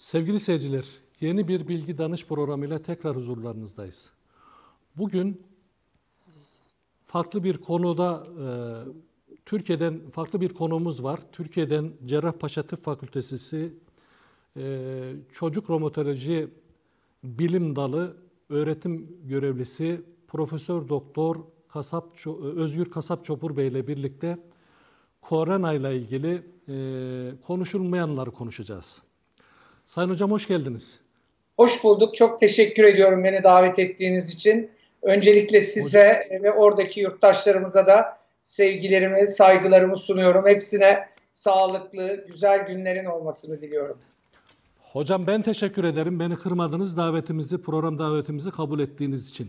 Sevgili seyirciler, yeni bir bilgi danış programıyla tekrar huzurlarınızdayız. Bugün farklı bir konuda, Türkiye'den farklı bir konuğumuz var. Türkiye'den Cerrahpaşa Tıp Fakültesi Çocuk Romatoloji Bilim Dalı öğretim görevlisi Profesör Doktor Özgür Kasap Çopur Bey ile birlikte korona ile ilgili konuşulmayanları konuşacağız. Sayın Hocam hoş geldiniz. Hoş bulduk. Çok teşekkür ediyorum beni davet ettiğiniz için. Öncelikle size ve oradaki yurttaşlarımıza da sevgilerimi, saygılarımı sunuyorum. Hepsine sağlıklı, güzel günlerin olmasını diliyorum. Hocam ben teşekkür ederim. Beni kırmadınız, program davetimizi kabul ettiğiniz için.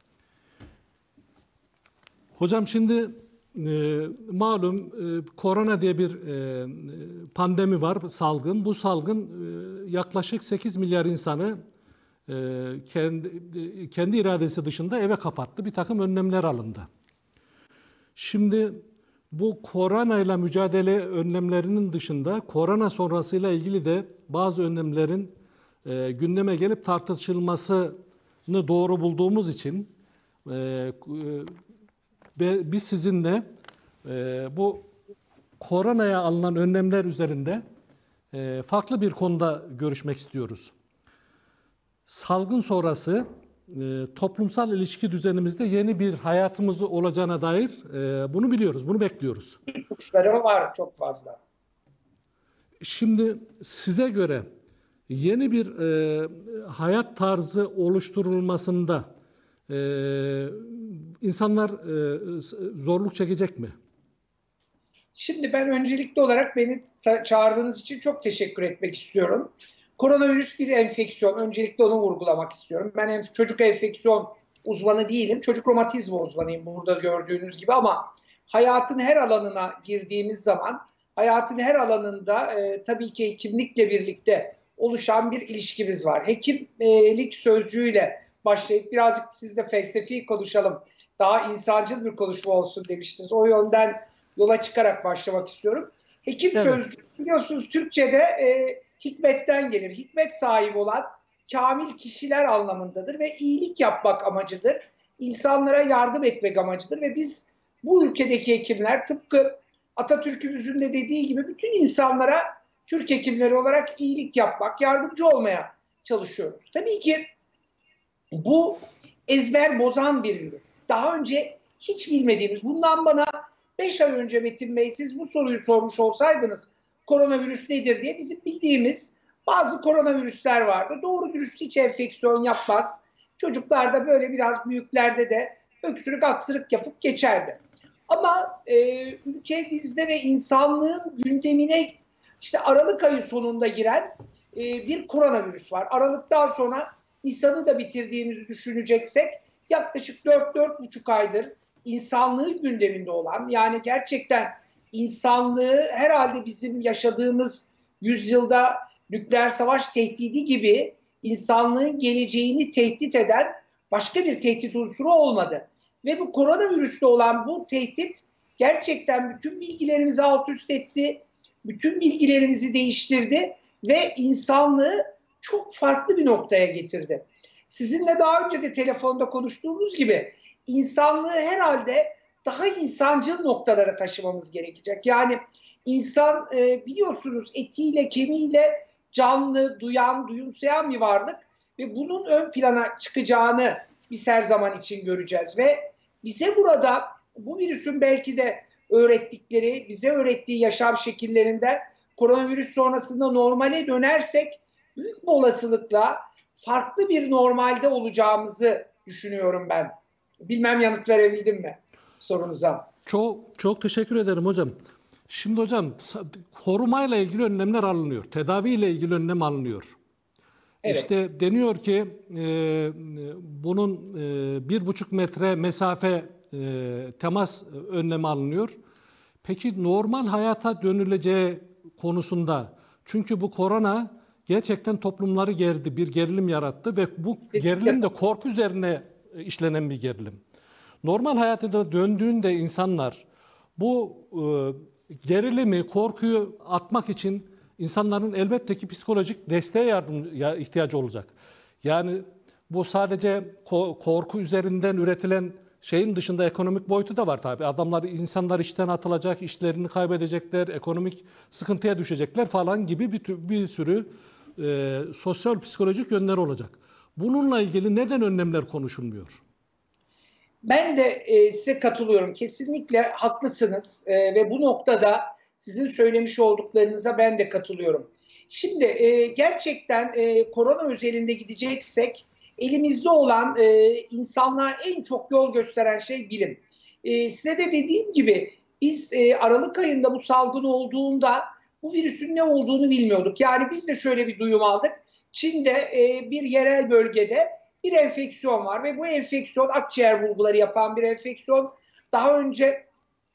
Hocam şimdi malum korona diye bir pandemi var, salgın. Bu salgın yaklaşık 8 milyar insanı kendi iradesi dışında eve kapattı. Bir takım önlemler alındı. Şimdi bu korona ile mücadele önlemlerinin dışında korona sonrasıyla ilgili de bazı önlemlerin gündeme gelip tartışılmasını doğru bulduğumuz için biz sizinle bu koronaya alınan önlemler üzerinde farklı bir konuda görüşmek istiyoruz. Salgın sonrası toplumsal ilişki düzenimizde yeni bir hayatımız olacağına dair bunu biliyoruz, bunu bekliyoruz. İpuçları var çok fazla. Şimdi size göre yeni bir hayat tarzı oluşturulmasında insanlar zorluk çekecek mi? Şimdi ben öncelikli olarak beni çağırdığınız için çok teşekkür etmek istiyorum. Koronavirüs bir enfeksiyon. Öncelikle onu vurgulamak istiyorum. Ben çocuk enfeksiyon uzmanı değilim. Çocuk romatizma uzmanıyım burada gördüğünüz gibi ama hayatın her alanına girdiğimiz zaman hayatın her alanında tabii ki hekimlikle birlikte oluşan bir ilişkimiz var. Hekimlik sözcüğüyle başlayıp birazcık sizle felsefi konuşalım. Daha insancıl bir konuşma olsun demiştiniz. O yönden yola çıkarak başlamak istiyorum. Hekim sözcüğü biliyorsunuz Türkçe'de hikmetten gelir. Hikmet sahibi olan kamil kişiler anlamındadır ve iyilik yapmak amacıdır. İnsanlara yardım etmek amacıdır ve biz bu ülkedeki hekimler tıpkı Atatürk'ümüzün de dediği gibi bütün insanlara Türk hekimleri olarak iyilik yapmak, yardımcı olmaya çalışıyoruz. Tabii ki bu ezber bozan bir virüs. Daha önce hiç bilmediğimiz, bundan bana 5 ay önce Metin Bey siz bu soruyu sormuş olsaydınız koronavirüs nedir diye bizim bildiğimiz bazı koronavirüsler vardı. Doğru dürüst hiç enfeksiyon yapmaz. Çocuklarda böyle biraz büyüklerde de öksürük aksırık yapıp geçerdi. Ama ülkemizde ve insanlığın gündemine işte Aralık ayı sonunda giren bir koronavirüs var. Aralıktan sonra Nisan'ı da bitirdiğimizi düşüneceksek yaklaşık 4-4,5 aydır insanlığı gündeminde olan, yani gerçekten insanlığı herhalde bizim yaşadığımız yüzyılda nükleer savaş tehdidi gibi insanlığın geleceğini tehdit eden başka bir tehdit unsuru olmadı. Ve bu koronavirüsle olan bu tehdit gerçekten bütün bilgilerimizi alt üst etti, bütün bilgilerimizi değiştirdi ve insanlığı çok farklı bir noktaya getirdi. Sizinle daha önce de telefonda konuştuğumuz gibi insanlığı herhalde daha insancıl noktalara taşımamız gerekecek. Yani insan biliyorsunuz etiyle kemiğiyle canlı, duyan, duyumsayan bir varlık ve bunun ön plana çıkacağını biz her zaman için göreceğiz ve bize burada bu virüsün belki de öğrettikleri, bize öğrettiği yaşam şekillerinde koronavirüs sonrasında normale dönersek büyük bir olasılıkla farklı bir normalde olacağımızı düşünüyorum ben. Bilmem yanıt verebildim mi sorunuza? Çok teşekkür ederim hocam. Şimdi hocam korumayla ilgili önlemler alınıyor. Tedaviyle ilgili önlem alınıyor. Evet. İşte deniyor ki bunun 1,5 metre mesafe temas önlemi alınıyor. Peki normal hayata dönüleceği konusunda, çünkü bu korona gerçekten toplumları gerdi, bir gerilim yarattı ve bu gerilim de korku üzerine işlenen bir gerilim. Normal hayata döndüğünde insanlar bu gerilimi, korkuyu atmak için insanların elbette ki psikolojik desteğe ihtiyacı olacak. Yani bu sadece korku üzerinden üretilen şeyin dışında ekonomik boyutu da var tabii. İnsanlar işten atılacak, işlerini kaybedecekler, ekonomik sıkıntıya düşecekler falan gibi bir sürü sosyal psikolojik yönler olacak. Bununla ilgili neden önlemler konuşulmuyor? Ben de size katılıyorum. Kesinlikle haklısınız ve bu noktada sizin söylemiş olduklarınıza ben de katılıyorum. Şimdi gerçekten korona özelinde gideceksek elimizde olan insanlığa en çok yol gösteren şey bilim. Size de dediğim gibi biz Aralık ayında bu salgın olduğunda bu virüsün ne olduğunu bilmiyorduk. Yani biz de şöyle bir duyum aldık. Çin'de bir yerel bölgede bir enfeksiyon var ve bu enfeksiyon akciğer bulguları yapan bir enfeksiyon. Daha önce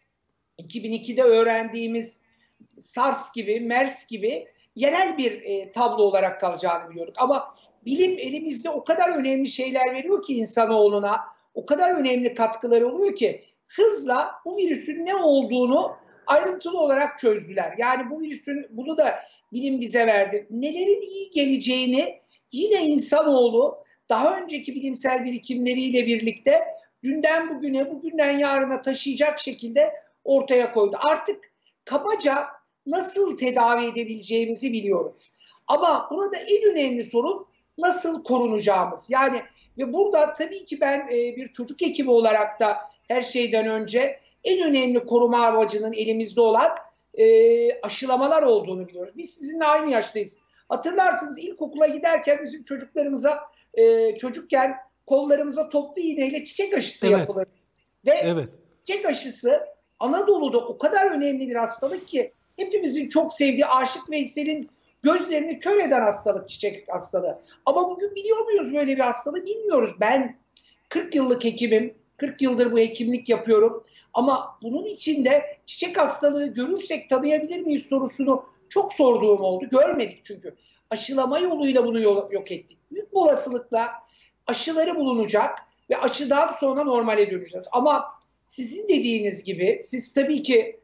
2002'de öğrendiğimiz SARS gibi, MERS gibi yerel bir tablo olarak kalacağını biliyorduk. Ama bilim elimizde o kadar önemli şeyler veriyor ki insanoğluna, o kadar önemli katkıları oluyor ki hızla bu virüsün ne olduğunu ayrıntılı olarak çözdüler. Yani bu virüsün, bunu da bilim bize verdi. Nelerin iyi geleceğini yine insanoğlu daha önceki bilimsel birikimleriyle birlikte dünden bugüne, bugünden yarına taşıyacak şekilde ortaya koydu. Artık kabaca nasıl tedavi edebileceğimizi biliyoruz. Ama burada en önemli sorun nasıl korunacağımız. Yani ve burada tabii ki ben bir çocuk hekimi olarak da her şeyden önce en önemli koruma amacının elimizde olan aşılamalar olduğunu biliyoruz. Biz sizinle aynı yaştayız. Hatırlarsınız ilkokula giderken bizim çocuklarımıza çocukken kollarımıza toplu iğneyle çiçek aşısı yapılır. Ve çiçek aşısı Anadolu'da o kadar önemli bir hastalık ki hepimizin çok sevdiği Aşık Veysel'in gözlerini kör eden hastalık çiçek hastalığı. Ama bugün biliyor muyuz böyle bir hastalığı? Bilmiyoruz. Ben 40 yıllık hekimim. 40 yıldır bu hekimlik yapıyorum. Ama bunun içinde çiçek hastalığı görürsek tanıyabilir miyiz sorusunu çok sorduğum oldu. Görmedik çünkü. Aşılama yoluyla bunu yok ettik. Büyük bir olasılıkla aşıları bulunacak ve aşıdan sonra normale döneceğiz. Ama sizin dediğiniz gibi siz tabii ki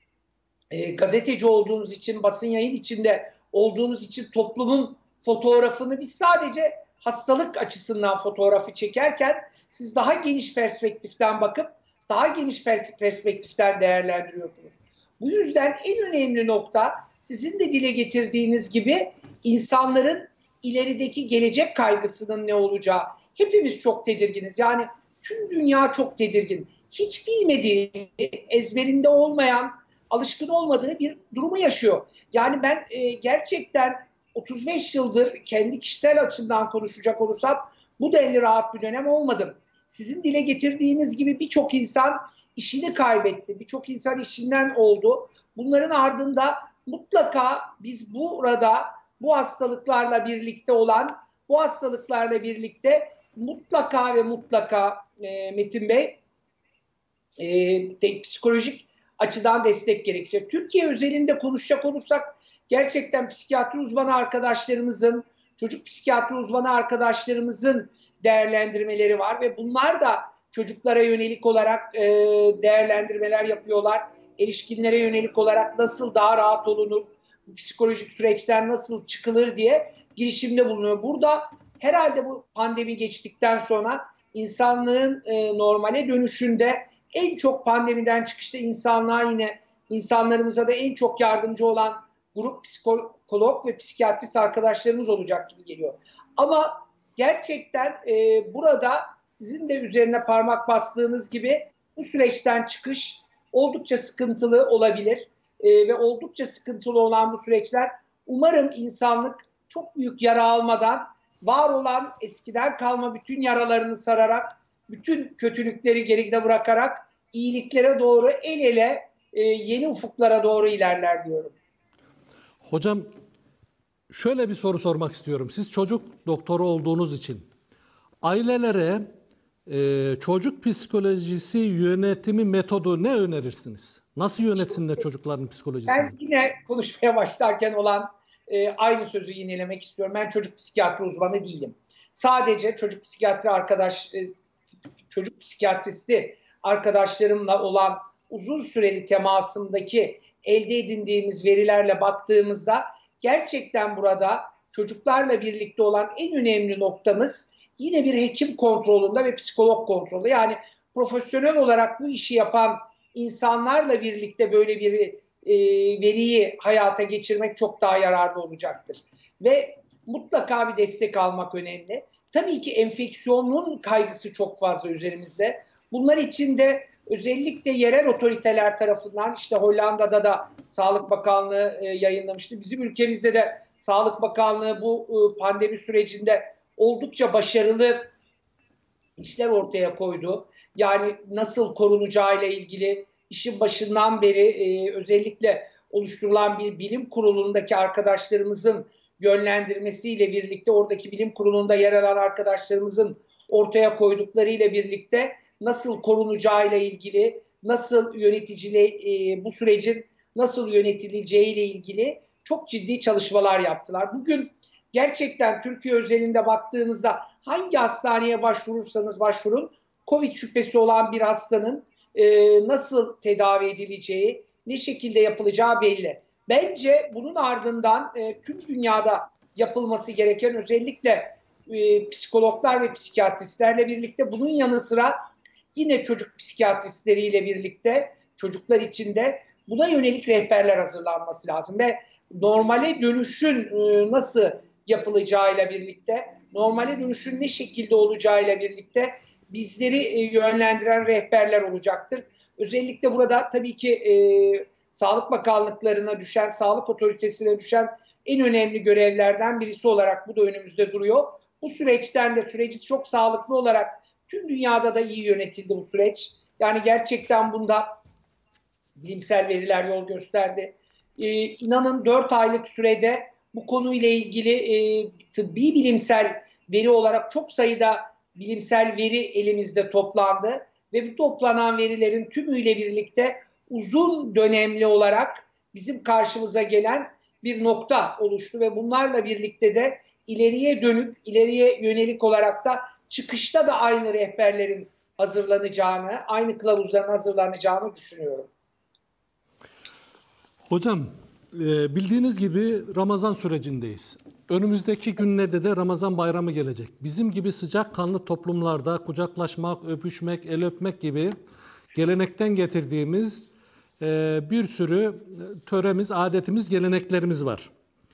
gazeteci olduğunuz için, basın yayın içinde olduğunuz için toplumun fotoğrafını biz sadece hastalık açısından fotoğrafı çekerken siz daha geniş perspektiften bakıp daha geniş perspektiften değerlendiriyorsunuz. Bu yüzden en önemli nokta sizin de dile getirdiğiniz gibi insanların ilerideki gelecek kaygısının ne olacağı. Hepimiz çok tedirginiz. Yani tüm dünya çok tedirgin. Hiç bilmediği, ezberinde olmayan, alışkın olmadığı bir durumu yaşıyor. Yani ben gerçekten 35 yıldır kendi kişisel açımdan konuşacak olursam bu denli rahat bir dönem olmadım. Sizin dile getirdiğiniz gibi birçok insan işini kaybetti. Birçok insan işinden oldu. Bunların ardında mutlaka biz burada bu hastalıklarla birlikte mutlaka ve mutlaka Metin Bey psikolojik açıdan destek gerekecek. Türkiye özelinde konuşacak olursak gerçekten psikiyatri uzmanı arkadaşlarımızın, çocuk psikiyatri uzmanı arkadaşlarımızın değerlendirmeleri var ve bunlar da çocuklara yönelik olarak değerlendirmeler yapıyorlar. Erişkinlere yönelik olarak nasıl daha rahat olunur, bu psikolojik süreçten nasıl çıkılır diye girişimde bulunuyor. Burada herhalde bu pandemi geçtikten sonra insanlığın normale dönüşünde en çok pandemiden çıkışta insanlarımıza da en çok yardımcı olan grup psikolog ve psikiyatrist arkadaşlarımız olacak gibi geliyor. Ama gerçekten burada sizin de üzerine parmak bastığınız gibi bu süreçten çıkış oldukça sıkıntılı olabilir. Ve oldukça sıkıntılı olan bu süreçler umarım insanlık çok büyük yara almadan var olan eskiden kalma bütün yaralarını sararak, bütün kötülükleri geride bırakarak iyiliklere doğru el ele yeni ufuklara doğru ilerler diyorum. Hocam şöyle bir soru sormak istiyorum. Siz çocuk doktoru olduğunuz için ailelere çocuk psikolojisi yönetimi metodu ne önerirsiniz? Nasıl yönetsinler çocukların psikolojisini? Ben yine konuşmaya başlarken olan aynı sözü yinelemek istiyorum. Ben çocuk psikiyatri uzmanı değilim. Sadece çocuk psikiyatristi arkadaşlarımla olan uzun süreli temasımdaki elde edindiğimiz verilerle baktığımızda gerçekten burada çocuklarla birlikte olan en önemli noktamız yine bir hekim kontrolünde ve psikolog kontrolü. Yani profesyonel olarak bu işi yapan insanlarla birlikte böyle bir veriyi hayata geçirmek çok daha yararlı olacaktır. Ve mutlaka bir destek almak önemli. Tabii ki enfeksiyonun kaygısı çok fazla üzerimizde. Bunlar için de özellikle yerel otoriteler tarafından, işte Hollanda'da da Sağlık Bakanlığı yayınlamıştı. Bizim ülkemizde de Sağlık Bakanlığı bu pandemi sürecinde oldukça başarılı işler ortaya koydu. Yani nasıl korunacağıyla ilgili işin başından beri özellikle oluşturulan bir bilim kurulundaki arkadaşlarımızın yönlendirmesiyle birlikte, oradaki bilim kurulunda yer alan arkadaşlarımızın ortaya koyduklarıyla birlikte nasıl korunacağıyla ilgili, nasıl bu sürecin nasıl yönetileceğiyle ilgili çok ciddi çalışmalar yaptılar. Bugün gerçekten Türkiye özelinde baktığımızda hangi hastaneye başvurursanız başvurun, Covid şüphesi olan bir hastanın nasıl tedavi edileceği, ne şekilde yapılacağı belli. Bence bunun ardından tüm dünyada yapılması gereken, özellikle psikologlar ve psikiyatristlerle birlikte, bunun yanı sıra yine çocuk psikiyatristleriyle birlikte çocuklar için de buna yönelik rehberler hazırlanması lazım ve normale dönüşün nasıl yapılacağıyla birlikte, normale dönüşün ne şekilde olacağıyla birlikte bizleri yönlendiren rehberler olacaktır. Özellikle burada tabii ki Sağlık Bakanlıklarına düşen, sağlık otoritesine düşen en önemli görevlerden birisi olarak bu da önümüzde duruyor. Bu süreçten de, süreci çok sağlıklı olarak, tüm dünyada da iyi yönetildi bu süreç. Yani gerçekten bunda bilimsel veriler yol gösterdi. İnanın 4 aylık sürede bu konuyla ilgili tıbbi bilimsel veri olarak çok sayıda bilimsel veri elimizde toplandı ve bu toplanan verilerin tümüyle birlikte uzun dönemli olarak bizim karşımıza gelen bir nokta oluştu ve bunlarla birlikte de ileriye dönük, ileriye yönelik olarak da çıkışta da aynı rehberlerin hazırlanacağını, aynı kılavuzların hazırlanacağını düşünüyorum. Hocam, bildiğiniz gibi Ramazan sürecindeyiz. Önümüzdeki günlerde de Ramazan bayramı gelecek. Bizim gibi sıcakkanlı toplumlarda kucaklaşmak, öpüşmek, el öpmek gibi gelenekten getirdiğimiz bir sürü töremiz, adetimiz, geleneklerimiz var.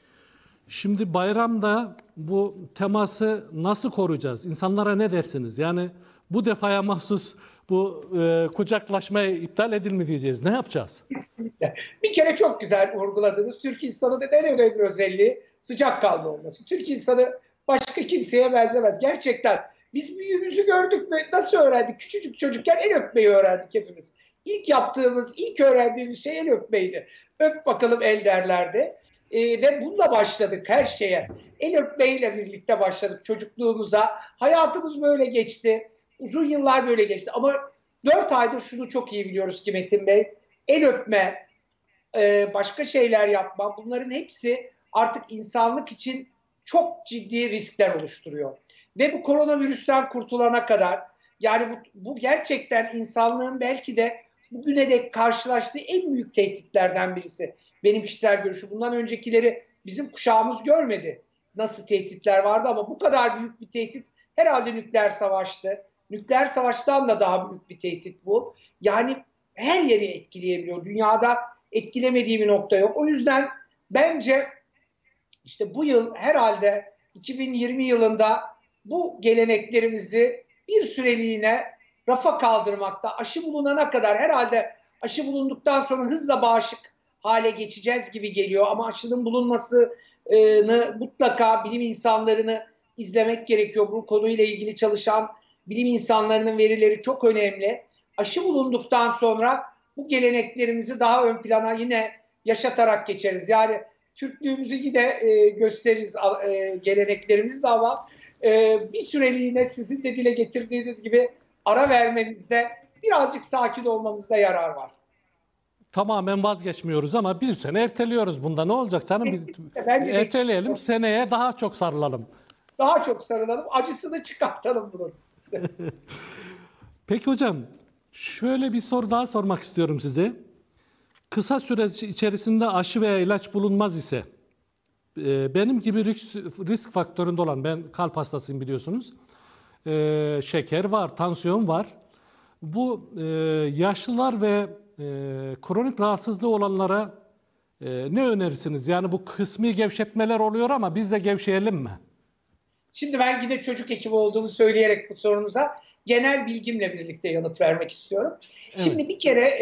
Şimdi bayramda bu teması nasıl koruyacağız? İnsanlara ne dersiniz? Yani bu defaya mahsus bu kucaklaşmayı iptal edin mi diyeceğiz? Ne yapacağız? Kesinlikle. Bir kere çok güzel vurguladınız. Türk insanı da en önemli özelliği sıcakkanlı olması. Türk insanı başka kimseye benzemez. Gerçekten biz büyüğümüzü gördük mü? Nasıl öğrendik? Küçücük çocukken el öpmeyi öğrendik hepimiz. İlk yaptığımız, ilk öğrendiğimiz şey el öpmeydi. Öp bakalım el derlerdi. Ve bununla başladık her şeye. El öpmeyle birlikte başladık çocukluğumuza. Hayatımız böyle geçti. Uzun yıllar böyle geçti. Ama 4 aydır şunu çok iyi biliyoruz ki Metin Bey. El öpme, başka şeyler yapma, bunların hepsi artık insanlık için çok ciddi riskler oluşturuyor. Ve bu koronavirüsten kurtulana kadar, yani bu gerçekten insanlığın belki de bugüne dek karşılaştığı en büyük tehditlerden birisi. Benim kişisel görüşüm. Bundan öncekileri bizim kuşağımız görmedi. Nasıl tehditler vardı ama bu kadar büyük bir tehdit herhalde nükleer savaştı. Nükleer savaştan da daha büyük bir tehdit bu. Yani her yeri etkileyebiliyor. Dünyada etkilemediği bir nokta yok. O yüzden bence işte bu yıl herhalde 2020 yılında bu geleneklerimizi bir süreliğine rafa kaldırmakta, aşı bulunana kadar, herhalde aşı bulunduktan sonra hızla bağışık hale geçeceğiz gibi geliyor. Ama aşının bulunmasını mutlaka bilim insanlarını izlemek gerekiyor. Bu konuyla ilgili çalışan bilim insanlarının verileri çok önemli. Aşı bulunduktan sonra bu geleneklerimizi daha ön plana yine yaşatarak geçeriz. Yani Türklüğümüzü yine gösteririz, geleneklerimizi de, ama bir süreliğine sizin de dile getirdiğiniz gibi ara vermemizde, birazcık sakin olmamızda yarar var. Tamamen vazgeçmiyoruz ama bir sene erteliyoruz. Bunda ne olacak canım? Erteleyelim, seneye daha çok sarılalım. Daha çok sarılalım, acısını çıkartalım bunun. Peki hocam, şöyle bir soru daha sormak istiyorum size. Kısa süre içerisinde aşı veya ilaç bulunmaz ise benim gibi risk faktöründe olan, ben kalp hastasıyım biliyorsunuz. Şeker var, tansiyon var. Bu yaşlılar ve kronik rahatsızlığı olanlara ne önerirsiniz? Yani bu kısmi gevşetmeler oluyor ama biz de gevşeyelim mi? Şimdi ben yine çocuk hekimi olduğumu söyleyerek bu sorunuza genel bilgimle birlikte yanıt vermek istiyorum. Evet. Şimdi bir kere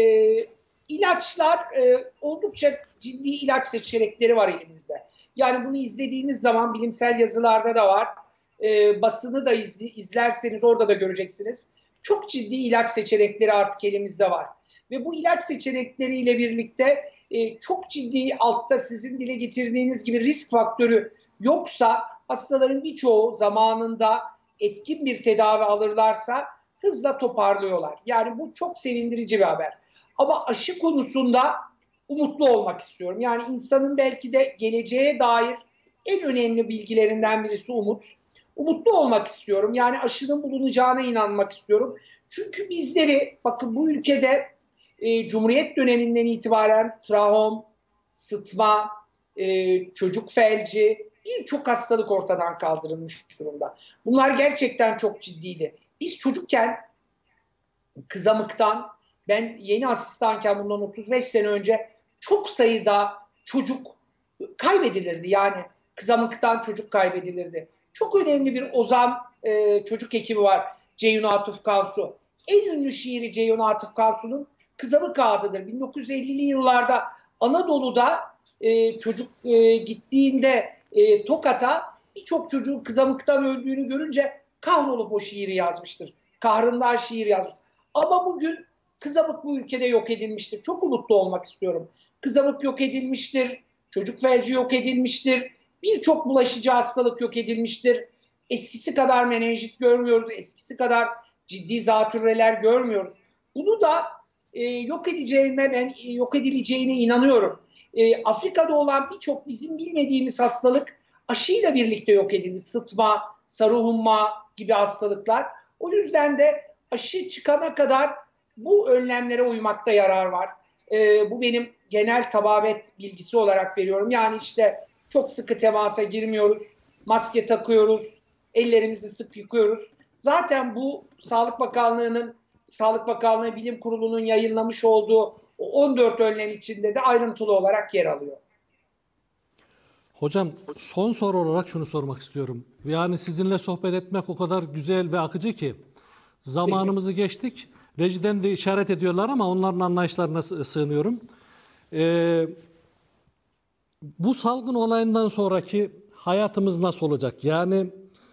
ilaçlar oldukça ciddi ilaç seçenekleri var elimizde. Yani bunu izlediğiniz zaman bilimsel yazılarda da var. Basını da izlerseniz orada da göreceksiniz. Çok ciddi ilaç seçenekleri artık elimizde var. Ve bu ilaç seçenekleriyle birlikte çok ciddi altta sizin dile getirdiğiniz gibi risk faktörü yoksa hastaların birçoğu zamanında etkin bir tedavi alırlarsa hızla toparlıyorlar. Yani bu çok sevindirici bir haber. Ama aşı konusunda umutlu olmak istiyorum. Yani insanın belki de geleceğe dair en önemli bilgilerinden birisi umut. Umutlu olmak istiyorum. Yani aşının bulunacağına inanmak istiyorum. Çünkü bizleri, bakın bu ülkede Cumhuriyet döneminden itibaren trahom, sıtma, çocuk felci, birçok hastalık ortadan kaldırılmış durumda. Bunlar gerçekten çok ciddiydi. Biz çocukken kızamıktan, ben yeni asistanken bundan 35 sene önce çok sayıda çocuk kaybedilirdi. Yani kızamıktan çocuk kaybedilirdi. Çok önemli bir ozan çocuk hekimi var, Ceyhun Atıf Kansu. En ünlü şiiri Ceyhun Atıf Kansu'nun Kızamık Ağıtı'dır. 1950'li yıllarda Anadolu'da çocuk gittiğinde Tokat'a birçok çocuğun kızamıktan öldüğünü görünce kahrolup o şiiri yazmıştır. Kahrından şiir yazmış. Ama bugün kızamık bu ülkede yok edilmiştir. Çok umutlu olmak istiyorum. Kızamık yok edilmiştir. Çocuk felci yok edilmiştir. Birçok bulaşıcı hastalık yok edilmiştir. Eskisi kadar menenjit görmüyoruz. Eskisi kadar ciddi zatürreler görmüyoruz. Bunu da yok edileceğine inanıyorum. Afrika'da olan birçok bizim bilmediğimiz hastalık aşıyla birlikte yok edildi. Sıtma, sarı humma gibi hastalıklar. O yüzden de aşı çıkana kadar bu önlemlere uymakta yarar var. Bu benim genel tababet bilgisi olarak veriyorum. Yani işte çok sıkı temasa girmiyoruz, maske takıyoruz, ellerimizi sık yıkıyoruz. Zaten bu Sağlık Bakanlığı Bilim Kurulu'nun yayınlamış olduğu 14 önlem içinde de ayrıntılı olarak yer alıyor. Hocam son soru olarak şunu sormak istiyorum. Yani sizinle sohbet etmek o kadar güzel ve akıcı ki zamanımızı geçtik. Rejiden de işaret ediyorlar ama onların anlayışlarına sığınıyorum. Bu salgın olayından sonraki hayatımız nasıl olacak? Yani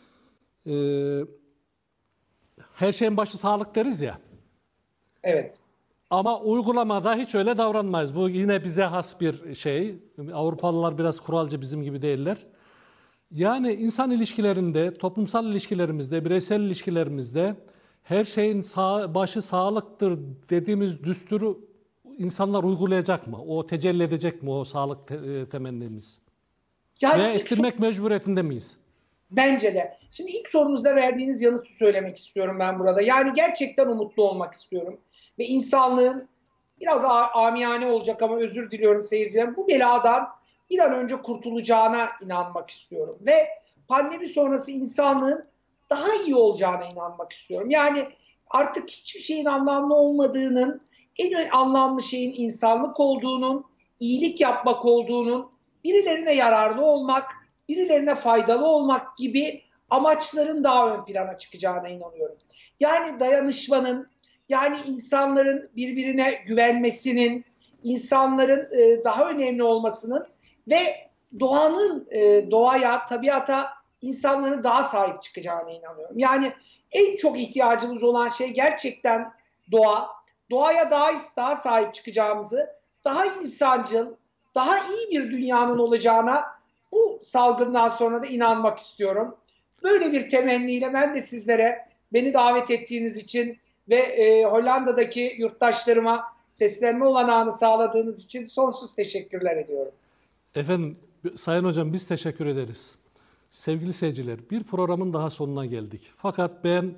her şeyin başı sağlık deriz ya. Evet. Ama uygulamada hiç öyle davranmayız. Bu yine bize has bir şey. Avrupalılar biraz kuralcı, bizim gibi değiller. Yani insan ilişkilerinde, toplumsal ilişkilerimizde, bireysel ilişkilerimizde her şeyin başı sağlıktır dediğimiz düsturu insanlar uygulayacak mı? O tecelli edecek mi o sağlık temennimiz? Yani Ve ettirmek mecburiyetinde miyiz? Bence de. Şimdi ilk sorunuzda verdiğiniz yanıtı söylemek istiyorum ben burada. Yani gerçekten umutlu olmak istiyorum. Ve insanlığın, biraz amiyane olacak ama özür diliyorum seyircilerim, bu beladan bir an önce kurtulacağına inanmak istiyorum. Ve pandemi sonrası insanlığın daha iyi olacağına inanmak istiyorum. Yani artık hiçbir şeyin anlamlı olmadığının, en anlamlı şeyin insanlık olduğunun, iyilik yapmak olduğunun, birilerine yararlı olmak, birilerine faydalı olmak gibi amaçların daha ön plana çıkacağına inanıyorum. Yani dayanışmanın, yani insanların birbirine güvenmesinin, insanların daha önemli olmasının ve doğaya, tabiata insanların daha sahip çıkacağına inanıyorum. Yani en çok ihtiyacımız olan şey gerçekten doğa. Doğaya daha sahip çıkacağımızı, daha insancıl, daha iyi bir dünyanın olacağına bu salgından sonra da inanmak istiyorum. Böyle bir temenniyle ben de sizlere, beni davet ettiğiniz için ve Hollanda'daki yurttaşlarıma seslenme olanağını sağladığınız için sonsuz teşekkürler ediyorum. Efendim, Sayın Hocam biz teşekkür ederiz. Sevgili seyirciler, bir programın daha sonuna geldik. Fakat ben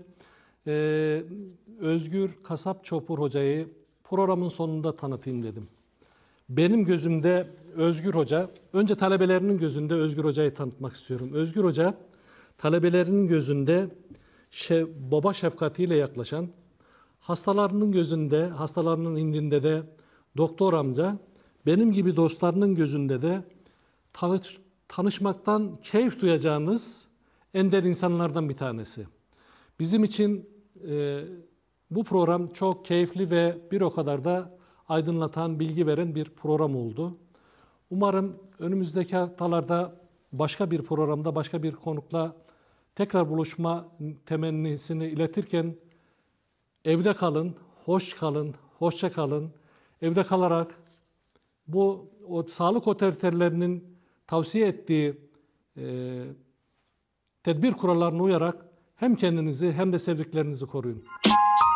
Özgür Kasap Çopur Hoca'yı programın sonunda tanıtayım dedim. benim gözümde Özgür Hoca, önce talebelerinin gözünde Özgür Hoca'yı tanıtmak istiyorum. Özgür Hoca, talebelerinin gözünde baba şefkatiyle yaklaşan, hastalarının gözünde, hastalarının indinde de doktor amca, benim gibi dostlarının gözünde de tanışmaktan keyif duyacağınız ender insanlardan bir tanesi. Bizim için bu program çok keyifli ve bir o kadar da aydınlatan, bilgi veren bir program oldu. Umarım önümüzdeki haftalarda başka bir programda, başka bir konukla tekrar buluşma temennisini iletirken evde kalın, hoş kalın, hoşça kalın. Evde kalarak bu sağlık otoritelerinin tavsiye ettiği tedbir kurallarına uyarak hem kendinizi hem de sevdiklerinizi koruyun.